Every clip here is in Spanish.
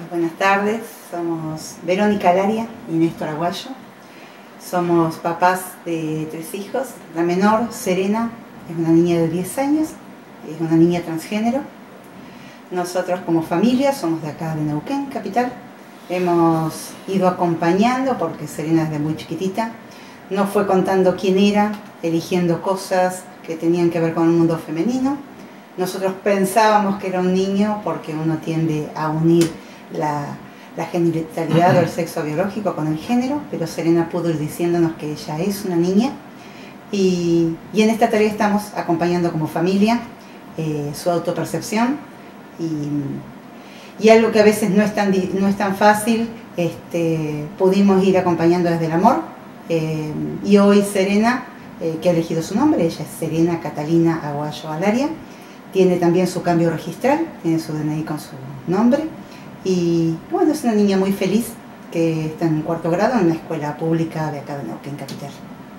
Buenas tardes, somos Verónica Alaria y Néstor Aguayo. Somos papás de 3 hijos. La menor, Serena, es una niña de 10 años, es una niña transgénero. Nosotros como familia somos de acá de Neuquén, capital. Hemos ido acompañando porque Serena desde muy chiquitita nos fue contando quién era, eligiendo cosas que tenían que ver con el mundo femenino. Nosotros pensábamos que era un niño porque uno tiende a unir la genitalidad o el sexo biológico con el género, pero Serena pudo ir diciéndonos que ella es una niña y en esta tarea estamos acompañando como familia su autopercepción y algo que a veces no es tan fácil, pudimos ir acompañando desde el amor y hoy Serena, que ha elegido su nombre, ella es Serena Catalina Aguayo Alaria, tiene también su cambio registral, tiene su DNI con su nombre. Y bueno, es una niña muy feliz que está en 4º grado en una escuela pública de acá de Neuquén capital.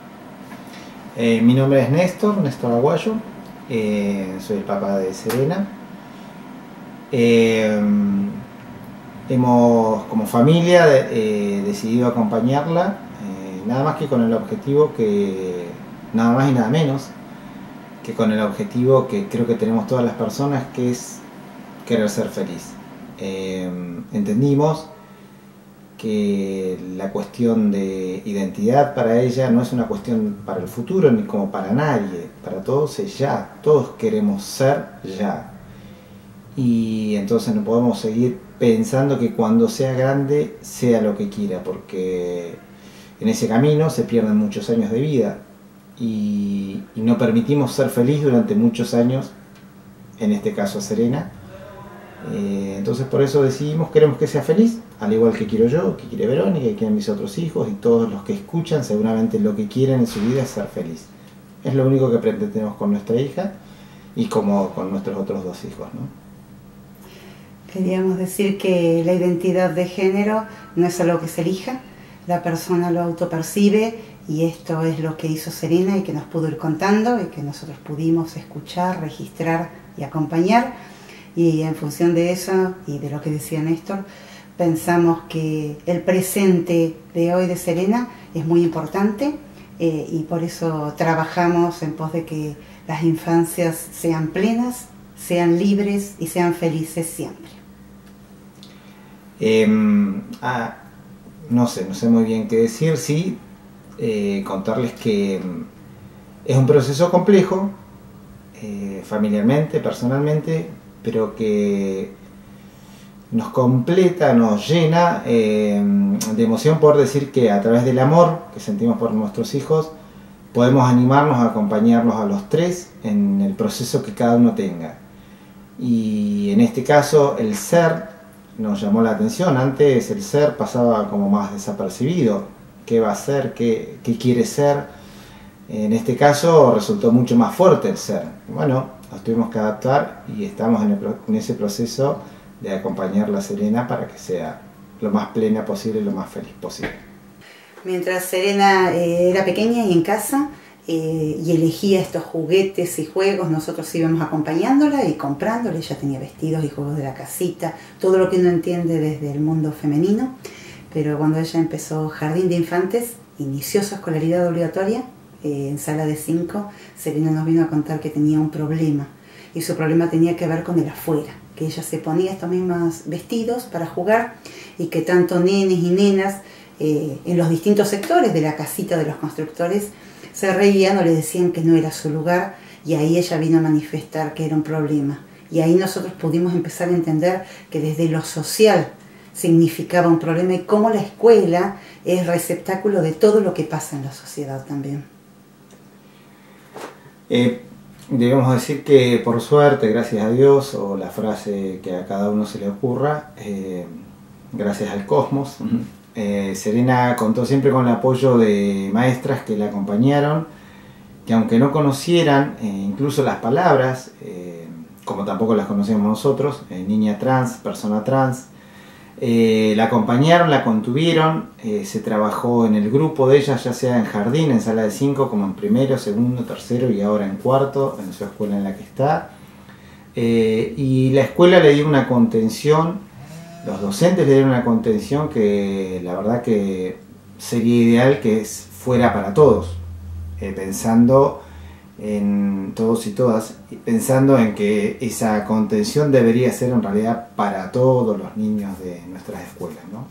Mi nombre es Néstor Aguayo, soy el papá de Serena. Hemos como familia decidido acompañarla, nada más que con el objetivo nada más y nada menos, que con el objetivo que creo que tenemos todas las personas, que es querer ser feliz. Entendimos que la cuestión de identidad para ella no es una cuestión para el futuro ni como para nadie, para todos es ya, todos queremos ser ya, y entonces no podemos seguir pensando que cuando sea grande sea lo que quiera, porque en ese camino se pierden muchos años de vida y no permitimos ser feliz durante muchos años, en este caso a Serena. Entonces por eso decidimos, queremos que sea feliz, al igual que quiero yo, que quiere Verónica, que quieren mis otros hijos y todos los que escuchan. Seguramente lo que quieren en su vida es ser feliz. Es lo único que pretendemos con nuestra hija y como con nuestros otros 2 hijos, ¿no? Queríamos decir que la identidad de género no es algo que se elija, la persona lo autopercibe y esto es lo que hizo Serena y que nos pudo ir contando y que nosotros pudimos escuchar, registrar y acompañar. Y en función de eso y de lo que decía Néstor, pensamos que el presente de hoy de Serena es muy importante y por eso trabajamos en pos de que las infancias sean plenas, sean libres y sean felices siempre. No sé muy bien qué decir, sí, contarles que es un proceso complejo, familiarmente, personalmente, pero que nos completa, nos llena de emoción poder decir que a través del amor que sentimos por nuestros hijos podemos animarnos a acompañarlos a los 3 en el proceso que cada uno tenga. Y en este caso el ser nos llamó la atención. Antes el ser pasaba como más desapercibido. ¿Qué va a ser? ¿Qué quiere ser? En este caso resultó mucho más fuerte el ser. Bueno, nos tuvimos que adaptar y estamos en ese proceso de acompañar a Serena para que sea lo más plena posible, lo más feliz posible. Mientras Serena era pequeña y en casa y elegía estos juguetes y juegos, nosotros íbamos acompañándola y comprándole. Ella tenía vestidos y juegos de la casita, todo lo que uno entiende desde el mundo femenino. Pero cuando ella empezó jardín de infantes, inició su escolaridad obligatoria, en sala de 5, Serena nos vino a contar que tenía un problema y su problema tenía que ver con el afuera, que ella se ponía estos mismos vestidos para jugar y que tanto nenes y nenas en los distintos sectores de la casita de los constructores se reían o le decían que no era su lugar, y ahí ella vino a manifestar que era un problema y ahí nosotros pudimos empezar a entender que desde lo social significaba un problema y cómo la escuela es receptáculo de todo lo que pasa en la sociedad también. Debemos decir que por suerte, gracias a Dios, o la frase que a cada uno se le ocurra, gracias al cosmos, Serena contó siempre con el apoyo de maestras que la acompañaron, que aunque no conocieran incluso las palabras, como tampoco las conocíamos nosotros, niña trans, persona trans, la acompañaron, la contuvieron, se trabajó en el grupo de ella, ya sea en jardín, en sala de 5, como en 1º, 2º, 3º y ahora en 4º, en su escuela en la que está. Y la escuela le dio una contención los docentes le den una contención que la verdad que sería ideal que fuera para todos, pensando en todos y todas, pensando en que esa contención debería ser en realidad para todos los niños de nuestras escuelas, ¿no?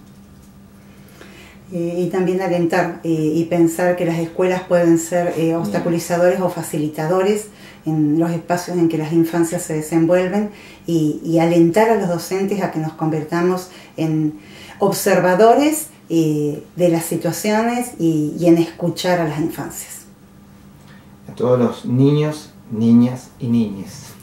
Y también alentar y pensar que las escuelas pueden ser obstaculizadores o facilitadores en los espacios en que las infancias se desenvuelven y alentar a los docentes a que nos convertamos en observadores de las situaciones y en escuchar a las infancias. A todos los niños, niñas y niñes.